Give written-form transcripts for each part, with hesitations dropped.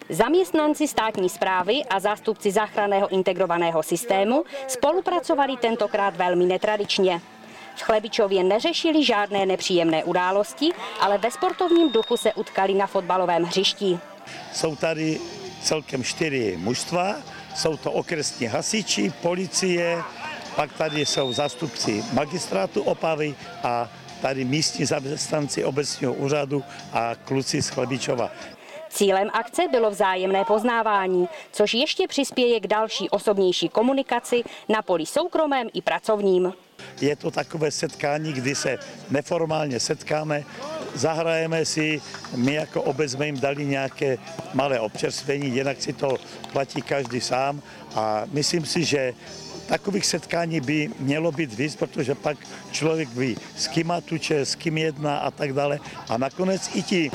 Zaměstnanci státní správy a zástupci záchranného integrovaného systému spolupracovali tentokrát velmi netradičně. V Chlebičově neřešili žádné nepříjemné události, ale ve sportovním duchu se utkali na fotbalovém hřišti. Jsou tady celkem 4 mužstva, jsou to okresní hasiči, policie, pak tady jsou zástupci magistrátu Opavy a tady místní zaměstnanci obecního úřadu a kluci z Chlebičova. Cílem akce bylo vzájemné poznávání, což ještě přispěje k další osobnější komunikaci na poli soukromém i pracovním. Je to takové setkání, kdy se neformálně setkáme, zahrajeme si, my jako obec jsme jim dali nějaké malé občerstvení, jinak si to platí každý sám a myslím si, že takových setkání by mělo být víc, protože pak člověk ví, s kým má tuče, s kým jedná a tak dále. A nakonec i ti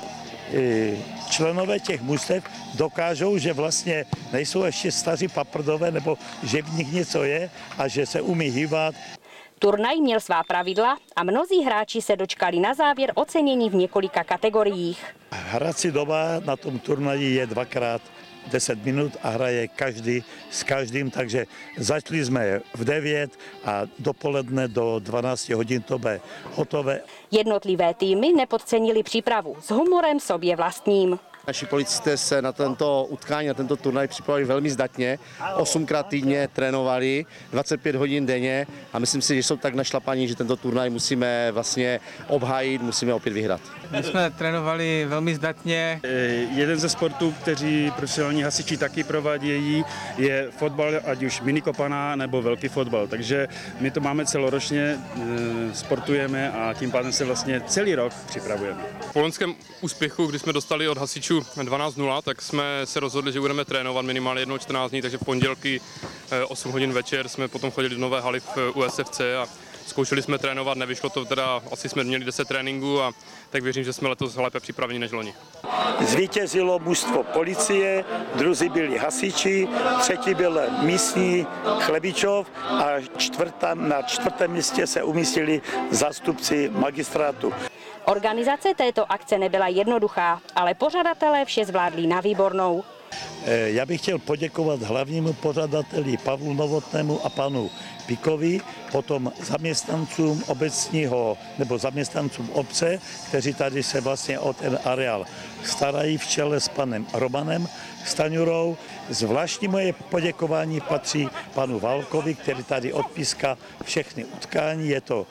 členové těch mužstev dokážou, že vlastně nejsou ještě staří paprdové, nebo že v nich něco je a že se umí hýbat. Turnaj měl svá pravidla a mnozí hráči se dočkali na závěr ocenění v několika kategoriích. Hrací doba na tom turnaji je 2x 10 minut a hraje každý s každým, takže začali jsme v 9 a dopoledne do 12 hodin to bude hotové. Jednotlivé týmy nepodcenili přípravu s humorem sobě vlastním. Naši policisté se na tento utkání, na tento turnaj připravili velmi zdatně. 8krát týdně trénovali, 25 hodin denně a myslím si, že jsou tak našlapaní, že tento turnaj musíme vlastně obhájit, musíme opět vyhrát. My jsme trénovali velmi zdatně. Jeden ze sportů, kteří profesionální hasiči taky provádějí, je fotbal, ať už minikopaná nebo velký fotbal. Takže my to máme celoročně, sportujeme a tím pádem se vlastně celý rok připravujeme. Po loňském úspěchu, kdy jsme dostali od hasičů 12:0, tak jsme se rozhodli, že budeme trénovat minimálně jednou 14 dní, takže v pondělky 8 hodin večer jsme potom chodili do nové haly v USFC a zkoušeli jsme trénovat, nevyšlo to teda, asi jsme měli 10 tréninků a tak věřím, že jsme letos lépe připraveni než loni. Zvítězilo mužstvo policie, druzí byli hasiči, třetí byl místní Chlebičov a na čtvrtém místě se umístili zástupci magistrátu. Organizace této akce nebyla jednoduchá, ale pořadatelé vše zvládli na výbornou. Já bych chtěl poděkovat hlavnímu pořadateli Pavlu Novotnému a panu Pikovi, potom zaměstnancům obecního nebo zaměstnancům obce, kteří tady se vlastně o ten areál starají v čele s panem Romanem Staňurou. Zvláštní moje poděkování patří panu Válkovi, který tady odpíská všechny utkání. Je to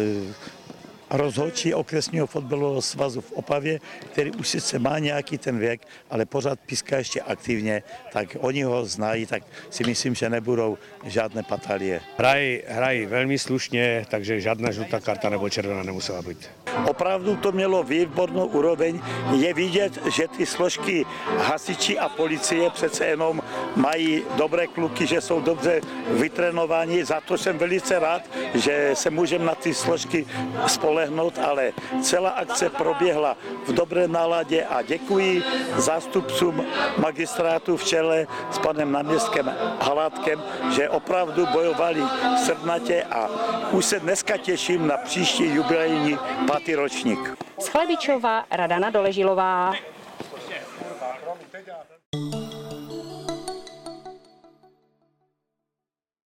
rozhodčí okresního fotbalového svazu v Opavě, který už sice má nějaký ten věk, ale pořád píská ještě aktivně, tak oni ho znají, tak si myslím, že nebudou žádné patalie. Hrají velmi slušně, takže žádná žlutá karta nebo červená nemusela být. Opravdu to mělo výbornou úroveň. Je vidět, že ty složky hasiči a policie přece jenom mají dobré kluky, že jsou dobře vytrénováni. Za to jsem velice rád, že se můžeme na ty složky spolehnout, ale celá akce proběhla v dobré náladě a děkuji zástupcům magistrátu v čele s panem náměstkem Halátkem, že opravdu bojovali srdnatě a už se dneska těším na příští jubilejní 5. ročník. Z Chlebičova Radana Doležilová.